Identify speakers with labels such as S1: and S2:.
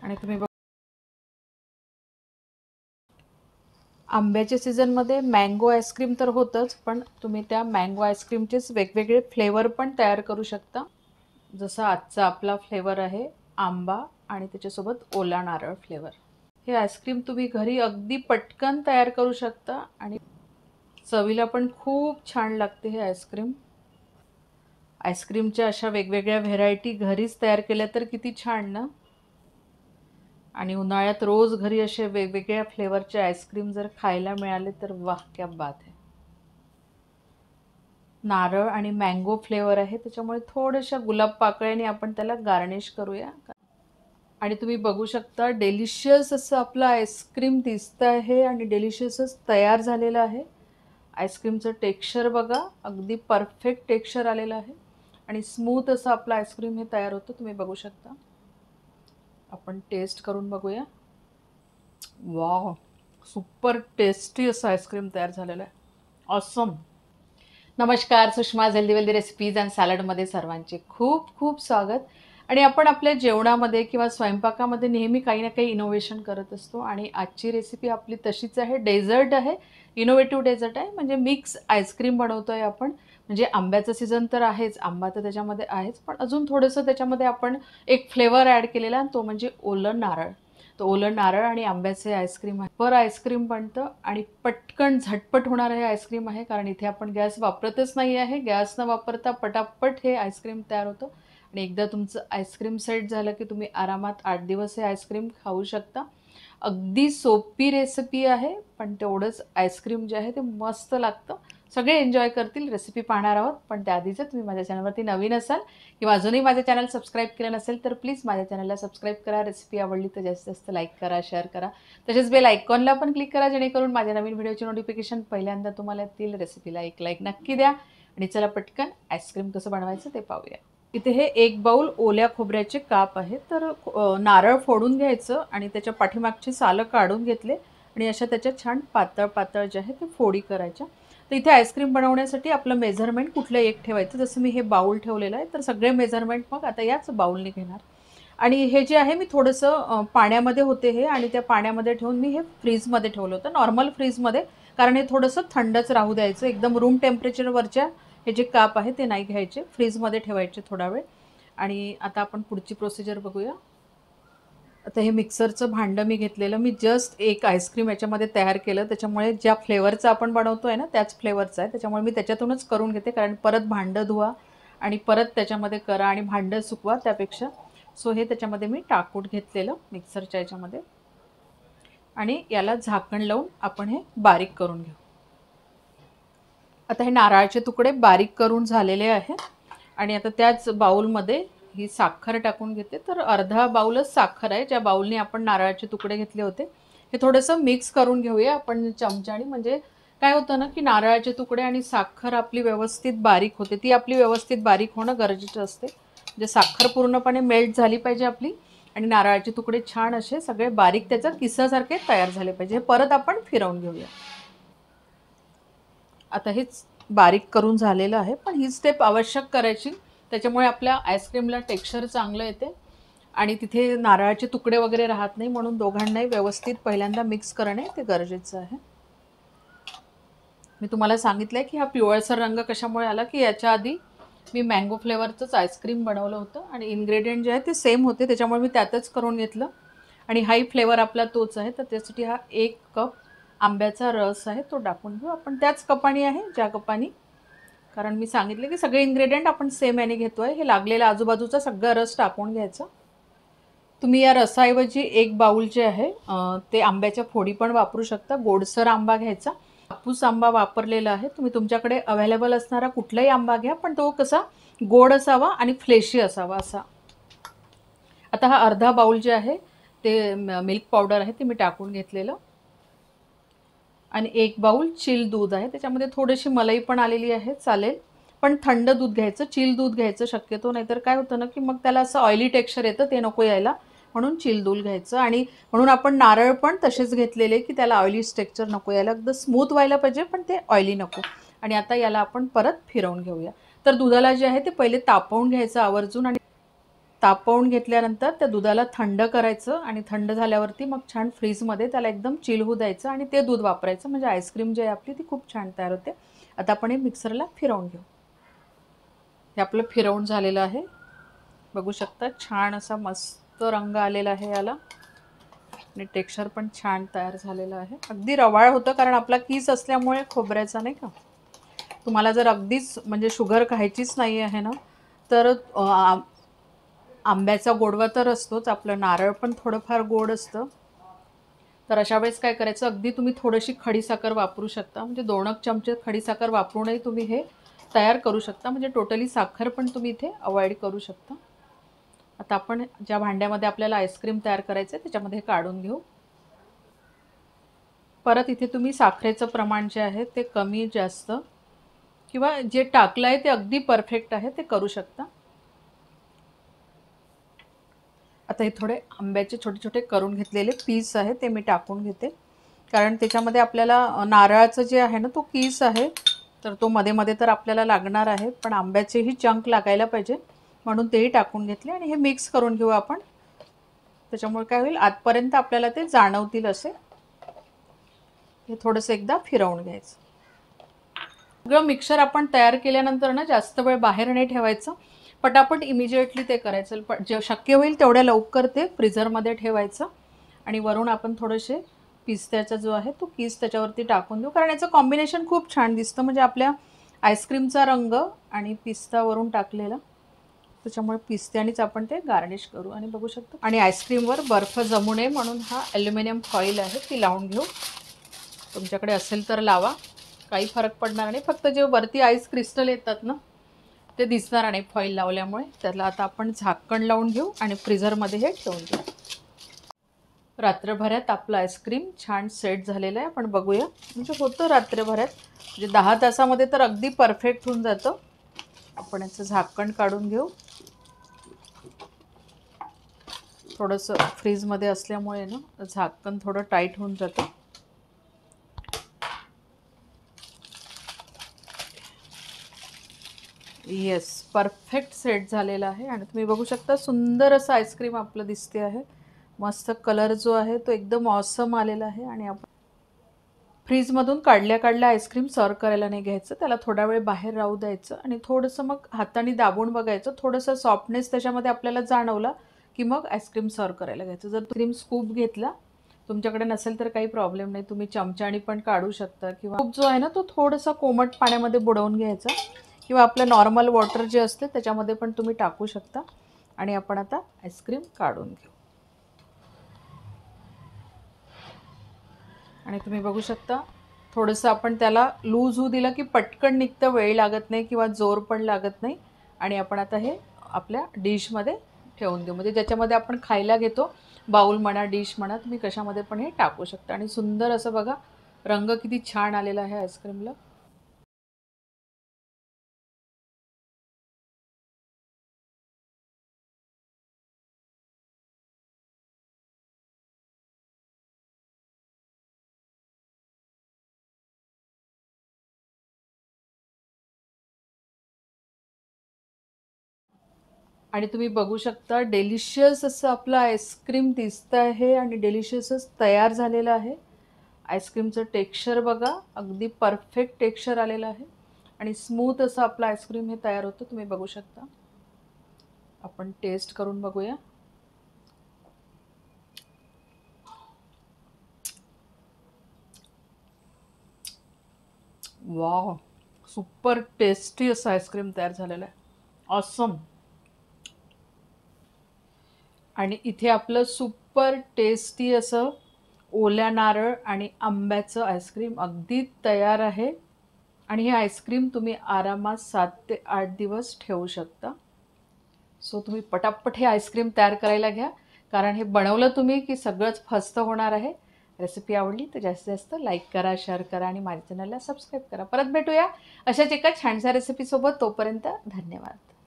S1: आणि तुम्ही आंब्याच्या सीझनमध्ये मँगो आईस्क्रीम तर होतंच, पण तुम्ही त्या मँगो आईस्क्रीमचेच वेगवेगळे फ्लेवर पण तयार करू शकता. जसा आजचा आपला फ्लेवर आहे आंबा आणि त्याच्यासोबत ओला नारळ फ्लेवर. हे आईस्क्रीम तुम्ही घरी अगदी पटकन तयार करू शकता आणि चवीला पण खूप छान लागते हे आईस्क्रीम. आईस्क्रीमच्या अशा वेगवेगळ्या व्हेरायटी घरीच तयार केल्या तर किती छान ना. आणि उन्हाळ्यात रोज घरी असे वेगवेगळ्या फ्लेवरचे आईस्क्रीम जर खायला मिळाले तर वाह क्या बात आहे. नारळ आणि मँगो फ्लेवर आहे, त्याच्यामुळे थोड्याशा गुलाब पाकळ्याने आपण त्याला गार्निश करूया. आणि तुम्ही बघू शकता डेलिशियस असं आपलं आईस्क्रीम दिसतं आहे आणि डेलिशियसच तयार झालेलं आहे. आईस्क्रीमचं टेक्स्चर बघा, अगदी परफेक्ट टेक्स्चर आलेलं आहे आणि स्मूथ असं आपलं आईस्क्रीम हे तयार होतं. तुम्ही बघू शकता. आपण टेस्ट करून बघूया. वाव, सुपर टेस्टी असं आईस्क्रीम तयार झालेलं आहे. ऑसम. नमस्कार, Sushma healthy wealthy recipes and सॅलडमध्ये सर्वांचे खूप खूप स्वागत. आणि आपण आपल्या जेवणामध्ये किंवा स्वयंपाकामध्ये नेहमी काही ना काही इनोव्हेशन करत असतो आणि आजची रेसिपी आपली तशीच आहे. डेझर्ट आहे, इनोव्हेटिव्ह डेझर्ट आहे, म्हणजे मिक्स आईस्क्रीम बनवतो आहे आपण. म्हणजे आंब्याचं सीझन तर आहेच, आंबा तर त्याच्यामध्ये आहेच, पण अजून थोडंसं त्याच्यामध्ये आपण एक फ्लेवर ॲड केलेला आहे, तो म्हणजे ओलं नारळ. तर ओलं नारळ आणि आंब्याचे आईस्क्रीम आहे. पर आईस्क्रीम बनतं आणि पटकन झटपट होणारं हे आईस्क्रीम आहे, कारण इथे आपण गॅस वापरतच नाही आहे. गॅस न वापरता पटापट हे आईस्क्रीम तयार होतं आणि एकदा तुमचं आईस्क्रीम सेट झालं की तुम्ही आरामात 8 दिवस हे आईस्क्रीम खाऊ शकता. अगदी सोपी रेसिपी आहे, पण तेवढंच आईस्क्रीम जे आहे ते मस्त लागतं. सगळे एन्जॉय करतील. रेसिपी पाहणार आहोत, पण त्याआधी जर तुम्ही माझ्या चॅनलवरती नवीन असाल किंवा अजूनही माझे चॅनल सबस्क्राईब केलं नसेल तर प्लीज माझ्या चॅनलला सबस्क्राईब करा. रेसिपी आवडली तर जास्तीत जास्त लाईक करा, शेअर करा. तसेच बेल आयकॉनला पण क्लिक करा, जेणेकरून माझ्या नवीन व्हिडिओची नोटिफिकेशन पहिल्यांदा तुम्हाला येतील. रेसिपीला एक लाईक नक्की द्या आणि चला पटकन आईस्क्रीम कसं बनवायचं ते पाहूया. इथे हे 1 बाउल ओल्या खोबऱ्याचे काप आहे. तर नारळ फोडून घ्यायचं आणि त्याच्या पाठीमागची सालं काढून घेतले आणि अशा त्याच्या छान पातळ पातळ जे आहे ते फोडी करायच्या. तर इथे आईस्क्रीम बनवण्यासाठी आपलं मेझरमेंट कुठलं एक ठेवायचं. जसं मी हे बाउल ठेवलेलं आहे, तर सगळे मेझरमेंट मग आता याच बाउलने घेणार. आणि हे जे आहे मी थोडंसं पाण्यामध्ये होते हे, आणि त्या पाण्यामध्ये ठेवून मी हे फ्रीजमध्ये ठेवलं होतं, नॉर्मल फ्रीजमध्ये, कारण हे थोडंसं थंडच राहू द्यायचं. एकदम रूम टेम्परेचरवरच्या हे जे काप आहे ते नाही घ्यायचे, फ्रीजमध्ये ठेवायचे थोडा वेळ. आणि आता आपण पुढची प्रोसिजर बघूया. आता हे मिक्सरचं भांडं मी घेतलेलं, मी जस्ट एक आईस्क्रीम याच्यामध्ये तयार केलं, त्याच्यामुळे ज्या फ्लेवरचं आपण बनवतो आहे ना त्याच फ्लेवरचं आहे, त्याच्यामुळे मी त्याच्यातूनच करून घेते, कारण परत भांडं धुवा आणि परत त्याच्यामध्ये करा आणि भांडं सुकवा त्यापेक्षा. सो हे त्याच्यामध्ये मी टाकून घेतलेलं मिक्सरच्या याच्यामध्ये आणि याला झाकण लावून आपण हे बारीक करून घेऊ. आता हे नारळाचे तुकडे बारीक करून झालेले आहे आणि आता त्याच बाउलमध्ये ही साखर टाकून घेते. तर अर्धा बाउलच साखर आहे, ज्या बाउलने आपण नारळाचे तुकडे घेतले होते. हे थोडंसं मिक्स करून घेऊया आपण चमच्याने, म्हणजे काय होतं ना की नारळाचे तुकडे आणि साखर आपली व्यवस्थित बारीक होते, ती आपली व्यवस्थित बारीक होणं गरजेचं असते. म्हणजे साखर पूर्णपणे मेल्ट झाली पाहिजे आपली आणि नारळाचे तुकडे छान असे सगळे बारीक त्याचा किसासारखे तयार झाले पाहिजे. हे परत आपण फिरवून घेऊया. आता हेच बारीक करून झालेलं आहे, पण ही स्टेप आवश्यक करायची, त्याच्यामुळे आपल्या आईस्क्रीमला टेक्स्चर चांगलं येते आणि तिथे नारळाचे तुकडे वगैरे राहत नाही, म्हणून दोघांनाही व्यवस्थित पहिल्यांदा मिक्स करणे ते गरजेचं आहे. मी तुम्हाला सांगितलं की हा पिवळसर रंग कशामुळे आला, की याच्या आधी मी मँगो फ्लेवरचंच आईस्क्रीम बनवलं होतं आणि इन्ग्रेडियंट जे आहे ते सेम होते, त्याच्यामुळे मी त्यातच करून घेतलं आणि हाही फ्लेवर आपला तोच आहे. तर त्यासाठी हा 1 कप आंब्याचा रस आहे तो टाकून घेऊ आपण, त्याच कपाने आहे ज्या कपाने, कारण मी सांगितले की सगळे इन्ग्रेडियंट आपण सेम याने घेतो आहे. हे लागलेला आजूबाजूचा सगळा रस टाकून घ्यायचा. तुम्ही या रसाऐवजी 1 बाउल जे आहे ते आंब्याच्या फोडी पण वापरू शकता. गोडसर आंबा घ्यायचा, हापूस आंबा वापरलेला आहे. तुम्ही तुमच्याकडे अवेलेबल असणारा कुठलाही आंबा घ्या, पण तो कसा गोड असावा आणि फ्लेशी असावा असा. आता हा अर्धा बाउल जे आहे ते मिल्क पावडर आहे ते मी टाकून घेतलेलं आणि 1 बाउल चिल दूध आहे, त्याच्यामध्ये थोडीशी मलाई पण आलेली आहे, चालेल, पण थंड दूध घ्यायचं, चिल दूध घ्यायचं शक्यतो, नाहीतर काय होतं ना की मग त्याला असं ऑइली टेक्स्चर येतं, ते नको यायला, म्हणून चिल दूध घ्यायचं. आणि म्हणून आपण नारळ पण तसेच घेतलेले की त्याला ऑइली टेक्स्चर नको यायला, अगदी स्मूथ व्हायला पाहिजे पण ते ऑइली नको. आणि आता याला आपण परत फिरवून घेऊया. तर दुधाला जे आहे ते पहिले तापवून घ्यायचं आवर्जून आणि तापवून घेतल्यानंतर त्या दुधाला थंड करायचं आणि थंड झाल्यावरती मग छान फ्रीजमध्ये त्याला एकदम चिल होऊ द्यायचं आणि ते दूध वापरायचं, म्हणजे आईस्क्रीम जी आहे आपली ती खूप छान तयार होते. आता आपण हे मिक्सरला फिरवून घेऊ. हे आपलं फिरवून झालेलं आहे. बघू शकता छान असा मस्त रंग आलेला आहे याला आणि टेक्स्चर पण छान तयार झालेलं आहे. अगदी रवाळ होतं कारण आपला कीस असल्यामुळे खोबऱ्याचा, नाही का. तुम्हाला जर अगदीच म्हणजे शुगर खायचीच नाही आहे ना, तर आंब्याचा गोडवा तर असतोच, आपलं नारळ पण थोडंफार गोड असतं. तर अशा वेळेस काय करायचं, अगदी तुम्ही थोडीशी खडीसाखर वापरू शकता, म्हणजे 2 चमचे खडीसाखर वापरूनही तुम्ही हे तयार करू शकता, म्हणजे टोटली साखर पण तुम्ही इथे अवॉइड करू शकता. आता आपण ज्या भांड्यामध्ये आपल्याला आईस्क्रीम तयार करायचं आहे त्याच्यामध्ये काढून घेऊ. परत इथे तुम्ही साखरेचं प्रमाण जे आहे ते कमी जास्त किंवा जे टाकलं आहे ते अगदी परफेक्ट आहे ते करू शकता. आता हे थोडे आंब्याचे छोटे छोटे करून घेतलेले पीस आहे ते मी टाकून घेते, कारण त्याच्यामध्ये आपल्याला नारळाचं जे आहे ना तो कीस आहे, तर तो मध्ये मध्ये तर आपल्याला लागणार आहे, पण आंब्याचेही चंक लागायला पाहिजे म्हणून तेही टाकून घेतले. आणि हे मिक्स करून घेऊ आपण, त्याच्यामुळे काय होईल आतपर्यंत आपल्याला ते जाणवतील असे. हे थोडंसं एकदा फिरवून घ्यायचं. सगळं मिक्सर आपण तयार केल्यानंतर ना जास्त वेळ बाहेर नाही ठेवायचं, पटापट इमिजिएटली ते करायचं. पण जे शक्य होईल तेवढ्या लवकर ते फ्रीझरमध्ये ठेवायचं. आणि वरून आपण थोडेसे पिस्त्याचा जो आहे तो कीस त्याच्यावरती टाकून देऊ, कारण याचं कॉम्बिनेशन खूप छान दिसतं, म्हणजे आपल्या आईस्क्रीमचा रंग आणि पिस्ता वरून टाकलेला, त्याच्यामुळे पिस्त्यानेच आपण ते गार्निश करू. आणि बघू शकतो, आणि आईस्क्रीमवर बर्फ जमू नये म्हणून हा ॲल्युमिनियम फॉईल आहे ती लावून घेऊ. तुमच्याकडे असेल तर लावा, काही फरक पडणार नाही, फक्त जे वरती आईस क्रिस्टल येतात ना ते दिसणार नाही फॉईल लावल्यामुळे. त्याला आता आपण झाकण लावून घेऊ आणि फ्रीझरमध्ये हे ठेवून देऊ. रात्रभरात आपलं आईस्क्रीम छान सेट झालेलं आहे. आपण बघूया, म्हणजे होतं रात्रभरात, म्हणजे 10 तासामध्ये तर अगदी परफेक्ट होऊन जातं. आपण याचं झाकण काढून घेऊ. थोडंसं फ्रीजमध्ये असल्यामुळे ना झाकण थोडं टाईट होऊन जातं. येस, परफेक्ट सेट झालेला आहे. आणि तुम्ही बघू शकता सुंदर असं आईस्क्रीम आपलं दिसते आहे. मस्त कलर जो आहे तो एकदम ऑसम आलेला आहे. आणि आपण फ्रीजमधून काढल्या काढल्या आईस्क्रीम सर्व करायला नाही घ्यायचं, त्याला थोडा वेळ बाहेर राहू द्यायचं आणि थोडंसं मग हाताने दाबून बघायचं, थोडंसं सॉफ्टनेस त्याच्यामध्ये आपल्याला जाणवला की मग आईस्क्रीम सर्व करायला घ्यायचं. जर क्रीम स्कूप घेतला, तुमच्याकडे नसेल तर काही प्रॉब्लेम नाही, तुम्ही चमच्याने पण काढू शकता, किंवा स्कूप जो आहे ना तो थोडासा कोमट पाण्यामध्ये बुडवून घ्यायचा, किंवा आपलं नॉर्मल वॉटर जे असते त्याच्यामध्ये पण तुम्ही टाकू शकता. आणि आपण आता आईस्क्रीम काढून घेऊ. आणि तुम्ही बघू शकता थोडंसं आपण त्याला लूज होऊ दिलं की पटकन निघतं, वेळ लागत नाही किंवा जोर पण लागत नाही. आणि आपण आता हे आपल्या डिशमध्ये ठेवून देऊ, म्हणजे ज्याच्यामध्ये आपण खायला घेतो, बाउल म्हणा डिश म्हणा, तुम्ही कशामध्ये पण हे टाकू शकता. आणि सुंदर असं बघा रंग किती छान आलेला आहे आईस्क्रीमला. आणि तुम्ही बघू शकता डेलिशियस असं आपलं आईस्क्रीम दिसतं आहे आणि डेलिशियसच तयार झालेलं आहे. आईस्क्रीमचं टेक्स्चर बघा, अगदी परफेक्ट टेक्स्चर आलेलं आहे आणि स्मूथ असं आपलं आईस्क्रीम हे तयार होतं. तुम्ही बघू शकता. आपण टेस्ट करून बघूया. वाव, सुपर टेस्टी असं आईस्क्रीम तयार झालेलं आहे. ऑसम. आणि इथे आपलं सुपर टेस्टी असं ओल्या नारळ आणि आंब्याचं आईस्क्रीम अगदी तयार आहे. आणि हे आईस्क्रीम तुम्ही आरामात 7 ते 8 दिवस ठेवू शकता. सो तुम्ही पटापट हे आईस्क्रीम तयार करायला घ्या, कारण हे बनवलं तुम्ही की सगळंच फस्त होणार आहे. रेसिपी आवडली तर जास्तीत जास्त लाईक करा, शेअर करा आणि माझ्या चॅनलला सबस्क्राईब करा. परत भेटूया अशाच एका छानशा रेसिपीसोबत. तोपर्यंत धन्यवाद.